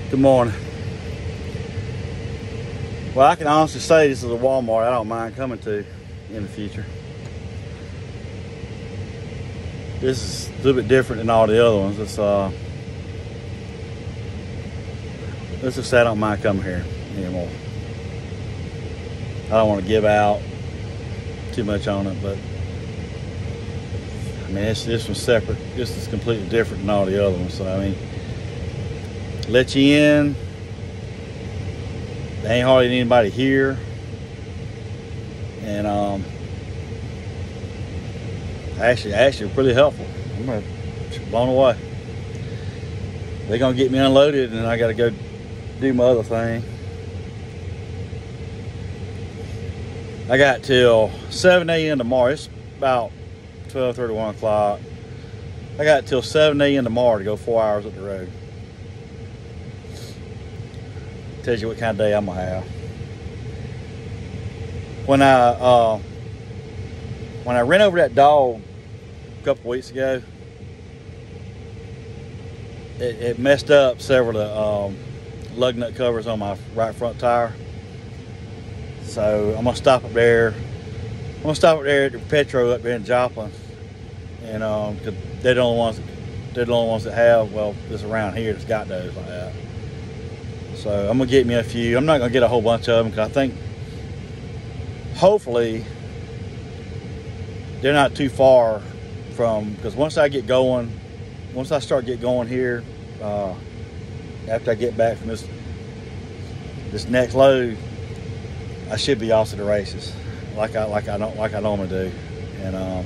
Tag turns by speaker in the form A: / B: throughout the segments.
A: Good morning. Well, I can honestly say this is a Walmart I don't mind coming to in the future. This is a little bit different than all the other ones. Let's just say I don't mind coming here anymore. I don't want to give out too much on it, but I mean, this one's separate. This is completely different than all the other ones. So I mean, let you in. There ain't hardly anybody here, and actually pretty helpful. I'm blown away. They're gonna get me unloaded, and I gotta go do my other thing. I got till 7 a.m. tomorrow. It's about 12:30, 1 o'clock. I got till 7 a.m. tomorrow to go 4 hours up the road. Tells you what kind of day I'm gonna have. When I ran over that dog a couple weeks ago, it messed up several of the lug nut covers on my right front tire. So I'm gonna stop up there. I'm gonna stop up there at the Petro up there in Joplin, and cause they're the only ones that have, well, this around here that's got those like that. So I'm gonna get me a few. I'm not gonna get a whole bunch of them because I think hopefully they're not too far from, because once I start get going here, after I get back from this next load, I should be off to the races like I normally do. And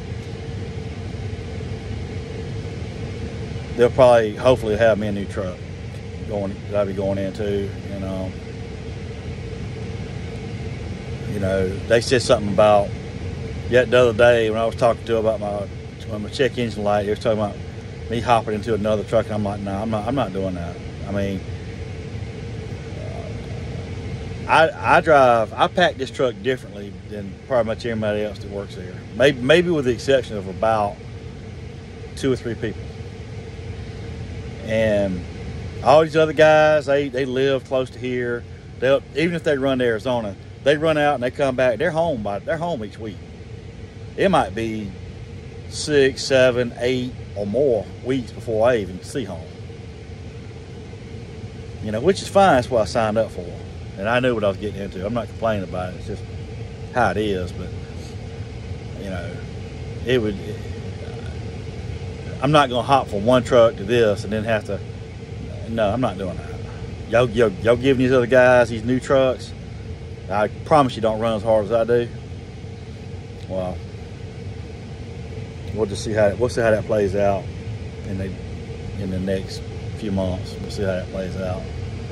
A: they'll probably hopefully have me a new truck that I'll be going into. And you know, they said something about the other day when I was talking to about my check engine light. They was talking about me hopping into another truck, and I'm like, no, I'm not doing that. I mean, I pack this truck differently than probably much everybody else that works there. Maybe with the exception of about 2 or 3 people. And all these other guys, they live close to here. Even if they run to Arizona, they run out and they come back. They're home each week. It might be 6, 7, 8 or more weeks before I even see home. You know, which is fine. That's what I signed up for, and I knew what I was getting into. I'm not complaining about it. It's just how it is. But you know, I'm not gonna hop from one truck to this and then have to. No, I'm not doing that. Y'all giving these other guys these new trucks. I promise you don't run as hard as I do. Well, we'll see how that plays out in the next few months. We'll see how that plays out.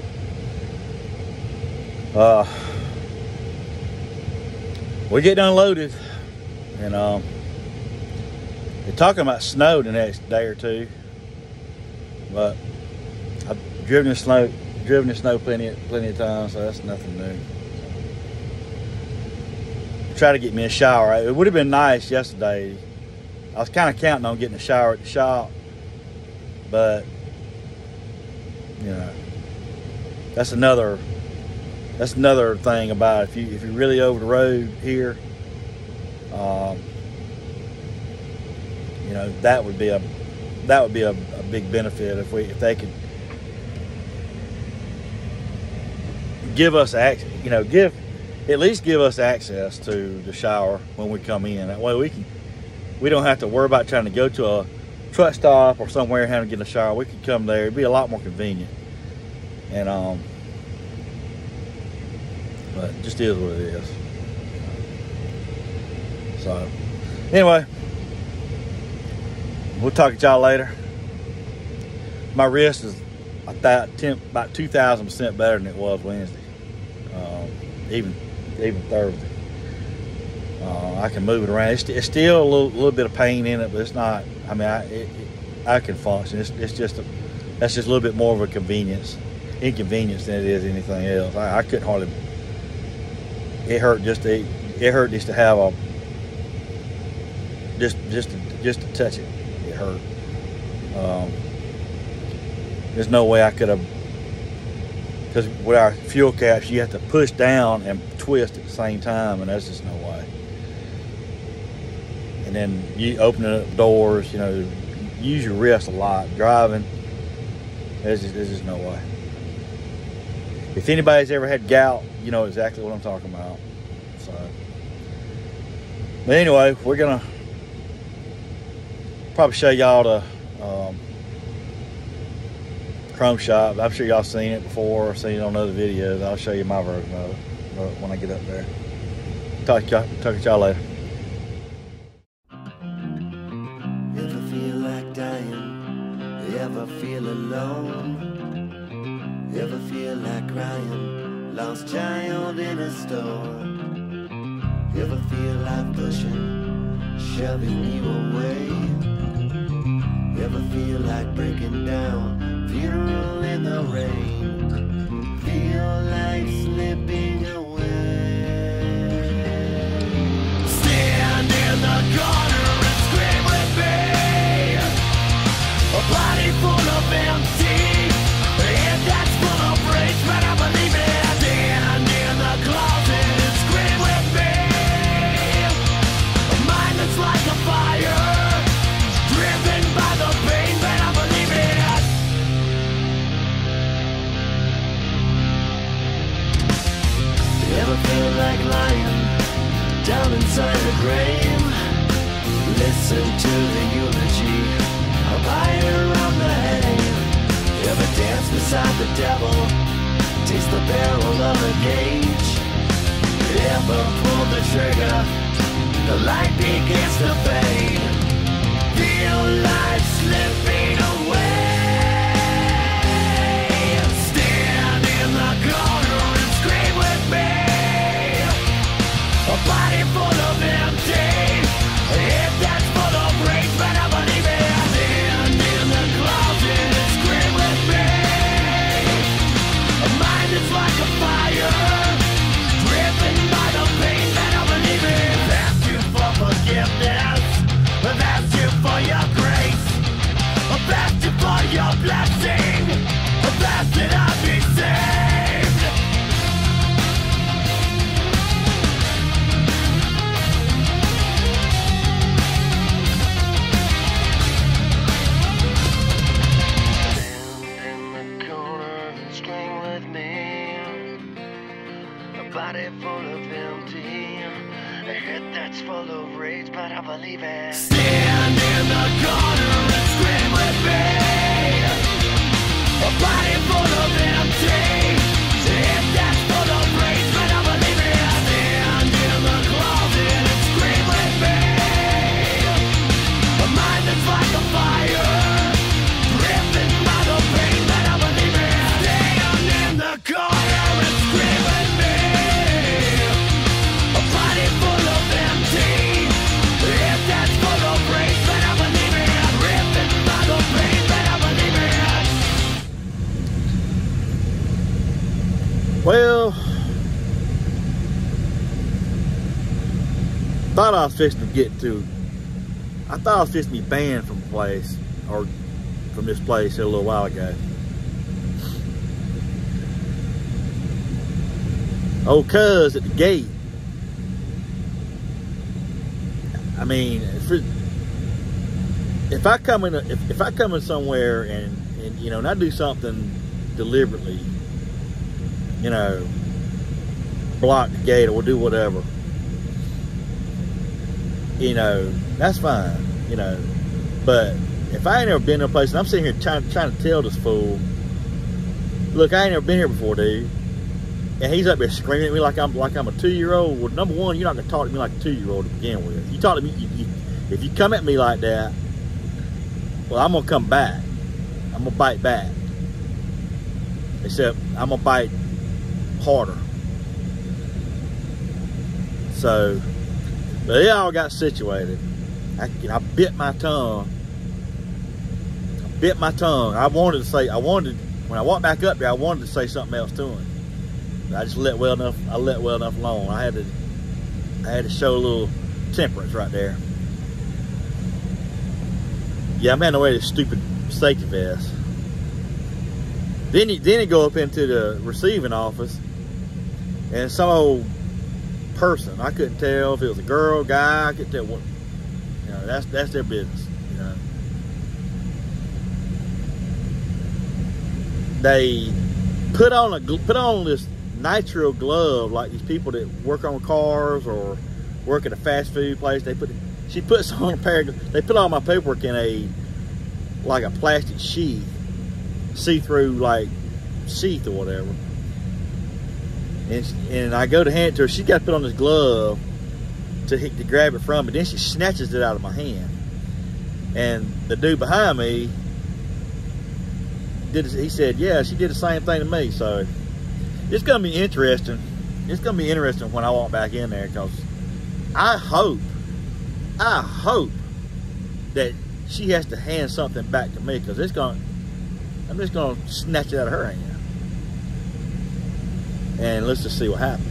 A: We get unloaded, and they're talking about snow the next day or two, but I've driven the snow plenty of times, so that's nothing new. Try to get me a shower. It would have been nice yesterday. I was kind of counting on getting a shower at the shop, but you know, that's another thing about if you're really over the road here. You know, that would be a big benefit if they could give us access. You know, at least give us access to the shower when we come in. That way we don't have to worry about trying to go to a truck stop or somewhere and having to get a shower. We could come there. It'd be a lot more convenient. And but it just is what it is. So anyway, we'll talk to y'all later. My wrist is about 2,000% better than it was Wednesday. Even Thursday. I can move it around. It's still a little bit of pain in it, but it's not. I mean, I can function. That's just a little bit more of a inconvenience than it is anything else. I couldn't hardly. It hurt just to have a just to touch it. It hurt. There's no way I could have Because with our fuel caps, you have to push down and twist at the same time, and there's just no way. And then you opening up doors, you know, use your wrist a lot. Driving, there's just no way. If anybody's ever had gout, you know exactly what I'm talking about. So, but anyway, we're gonna probably show y'all the chrome shop. I'm sure y'all seen it before or seen it on other videos. I'll show you my version of it when I get up there. Talk to y'all later.
B: Ever feel like dying? Ever feel alone? Ever feel like crying? Lost child in a store? Ever feel like pushing, shoving you away? Ever feel like breaking down? Funeral in the rain. Feel like slipping away. Stand in the corner and scream with me. A body full of empty, a head that's full of rage, but I believe it. Stand in the closet and scream with me. A mind that's like a fire, driven by the pain, but I believe it. Ever feel like lying down inside a grave? Listen to the eulogy of fire on the hay. Ever dance beside the devil? Taste the barrel of a gauge? Ever pull the trigger? The light begins to fade. Feel life slipping away. Stand in the corner and scream with me. A body full of empty, a head that's full of rage, but I believe it. Stand in the closet and scream with me. A mind that's like a fire, driven by the pain, but I believe it. I've asked you for forgiveness, I've asked you for your grace, I've asked you for your blessing, I've asked that I be saved. Body full of empty, a head that's full of rage, but I believe it. Stand in the corner and scream with me. A body full of empty, a head that's full of rage, but I believe it. Stand in the closet and scream with me. A mind that's like a fire, driven by the pain, but I believe it. Stand in the corner and scream with me.
A: Well, thought I was fixing to get to. I thought I was fixing to be banned from the place, or from this place a little while ago. Old cuz at the gate. I mean, if I come in somewhere and you know, and I do something deliberately, you know, block the gate or do whatever, you know, that's fine, you know. But if I ain't never been to a place, and I'm sitting here trying to tell this fool, look, I ain't never been here before, dude, and he's up there screaming at me like I'm a 2-year-old. Well, number one, you're not gonna talk to me like a 2-year-old to begin with. You talk to me, if you come at me like that, well, I'm gonna come back. I'm gonna bite back. Except I'm gonna bite harder. So, but it all got situated. I bit my tongue. I wanted to, when I walked back up there, I wanted to say something else to him. But I just let well enough alone. I had to show a little temperance right there. Yeah, I'm having to wear this stupid safety vest. Then you go up into the receiving office, and some old person, I couldn't tell if it was a girl, guy, I couldn't tell what, you know, that's their business, you know. They put on this nitrile glove like these people that work on cars or work at a fast food place. She puts on a pair of, they put all my paperwork in like a plastic sheath, see-through like sheath or whatever. And I go to hand it to her. She got to put on this glove to grab it from me. Then she snatches it out of my hand. And the dude behind me he said, yeah, she did the same thing to me. So it's gonna be interesting. It's gonna be interesting when I walk back in there, because I hope that she has to hand something back to me, because I'm just gonna snatch it out of her hand. And let's just see what happens.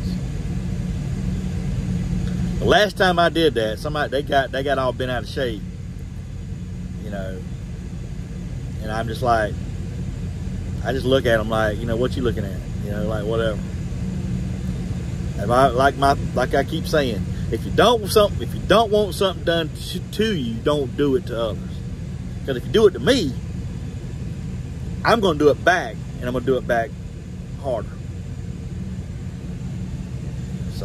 A: The last time I did that, they got all bent out of shape, you know. And I'm just like, I just look at them like, you know, what you looking at? You know, like whatever. If like I keep saying, if you don't want something done to you, don't do it to others. Because if you do it to me, I'm gonna do it back, and I'm gonna do it back harder. So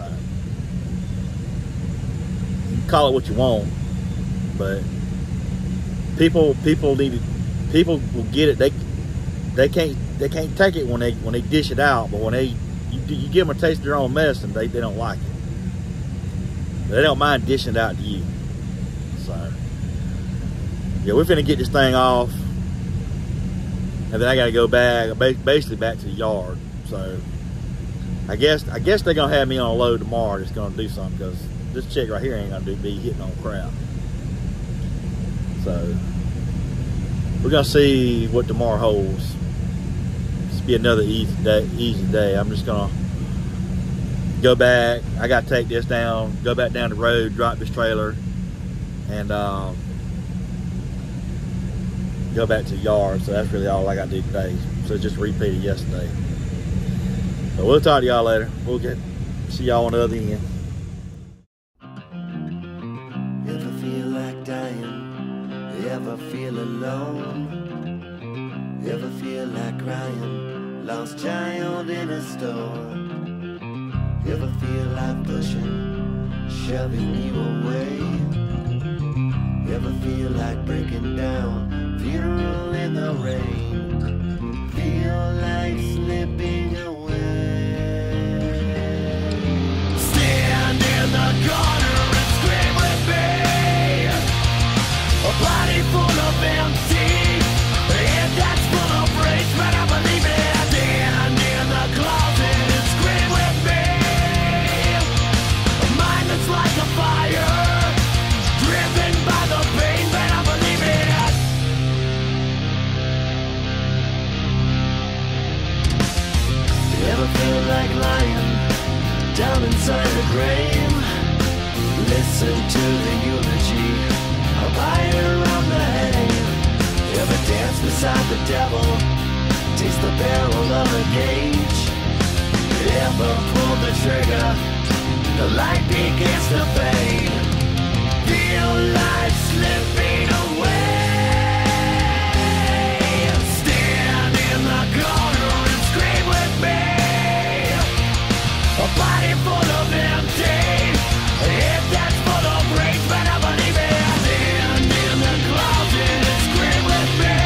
A: you can call it what you want, but people will get it. They can't take it when they dish it out, but when you give them a taste of their own medicine, they don't like it. They don't mind dishing it out to you. So yeah, we're finna get this thing off, and then I gotta go back, basically back to the yard. So I guess they're gonna have me on a load tomorrow, just gonna do something, because this chick right here ain't gonna be hitting on crap. So we're gonna see what tomorrow holds. This will be another easy day. I'm just gonna go back. I gotta take this down, go back down the road, drop this trailer, and go back to the yard. So that's really all I gotta do today. So just repeated yesterday. But we'll talk to y'all later. We'll see y'all on the other end.
B: Ever feel like dying? Ever feel alone? Ever feel like crying? Lost child in a storm? Ever feel like pushing, shoving you away? Ever feel like breaking down? Funeral in the rain? Feel like slipping away? Stand in the corner and scream with me. A body full of empty, and that's full of rage, but I believe it. Stand in the closet and scream with me. A mind that's like a fire, driven by the pain, but I believe it. Ever feel like lying down inside the grave? Listen to the eulogy, a fire on the hay. Ever dance beside the devil, taste the barrel of a gauge? Ever pull the trigger, the light begins to fade? Feel like slipping away? Stand in the corner and scream with me. A body full of empty, if that's full of rage, but I believe it. Stand in the closet and scream with me.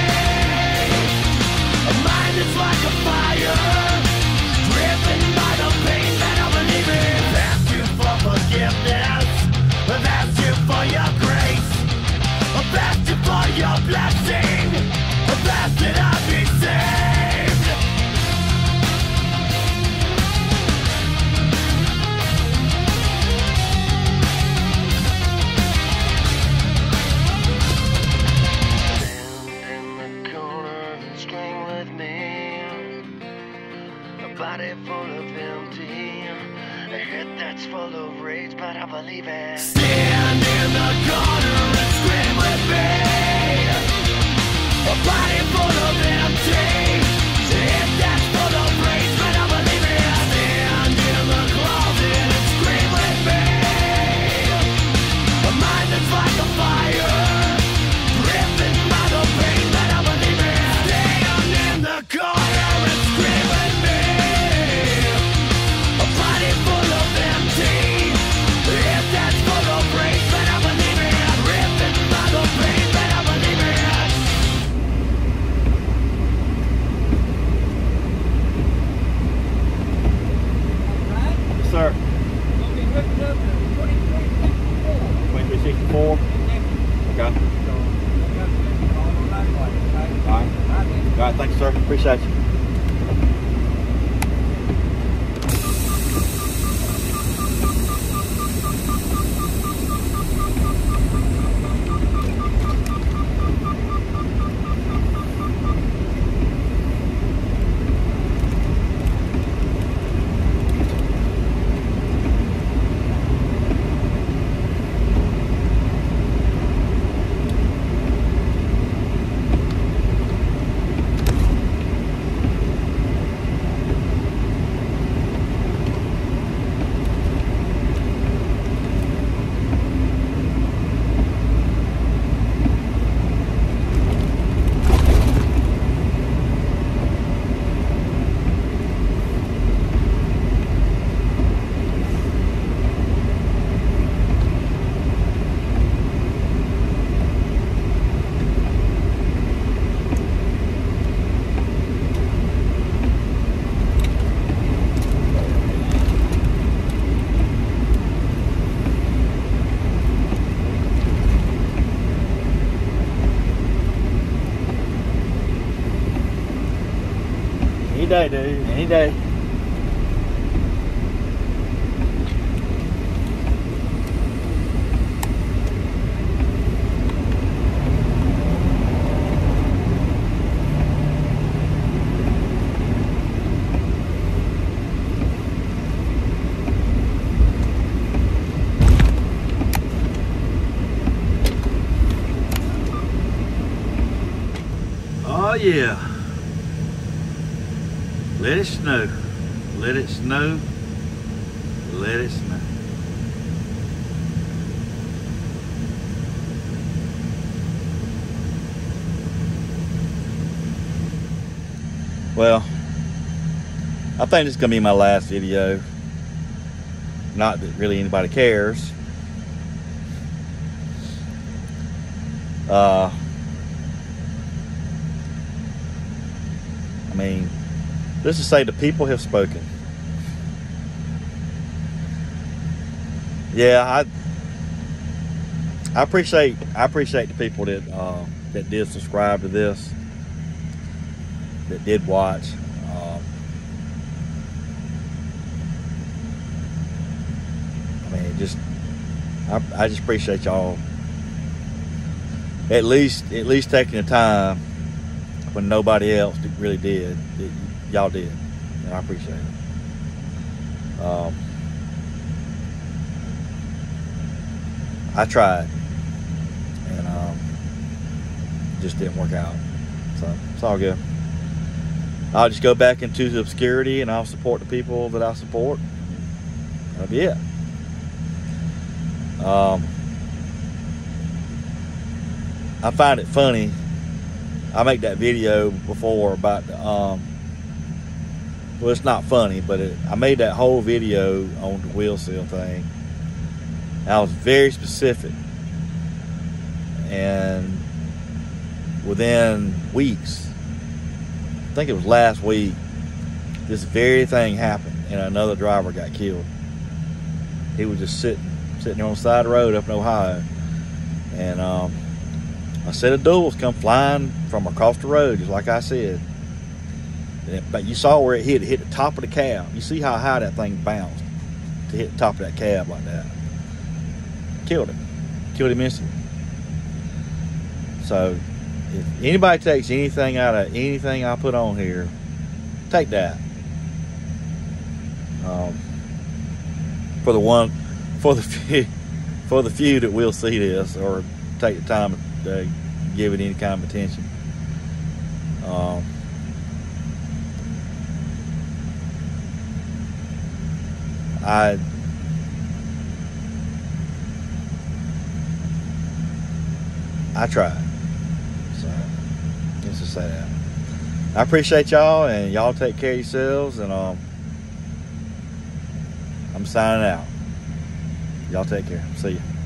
B: A mind that's like a fire, driven by the pain, but I believe it. Ask you for forgiveness, I've asked you for your grace, I've asked you for your blessing, I've asked that I be saved. Body full of empty, a head that's full of rage, but I believe it. Stand in the corner and scream with me. A body full of empty,
A: All right, thanks, sir. Appreciate you. Any day, dude. Any day. Oh yeah. Let it snow. Let it snow. Let it snow. Well, I think this is gonna be my last video. Not that really anybody cares. I mean, let's just say the people have spoken. Yeah, I appreciate the people that that did subscribe to this, that did watch. I mean, I just appreciate y'all at least taking the time when nobody else really did. Y'all did, and I appreciate it. I tried, and just didn't work out. So it's all good. I'll just go back into the obscurity, and I'll support the people that I support. That'll be it. I find it funny. I make that video before about the, well, it's not funny, but I made that whole video on the wheel seal thing. I was very specific, and within weeks, I think it was last week, this very thing happened, and another driver got killed. He was just sitting there on the side of the road up in Ohio, and a set of duels come flying from across the road, just like I said. But you saw where it hit the top of the cab. You see how high that thing bounced to hit the top of that cab like that. Killed him instantly. So if anybody takes anything out of anything I put on here, take that. For the few that will see this or take the time to give it any kind of attention. I tried. So let's just say that. I appreciate y'all, and y'all take care of yourselves, and I'm signing out. Y'all take care. See ya.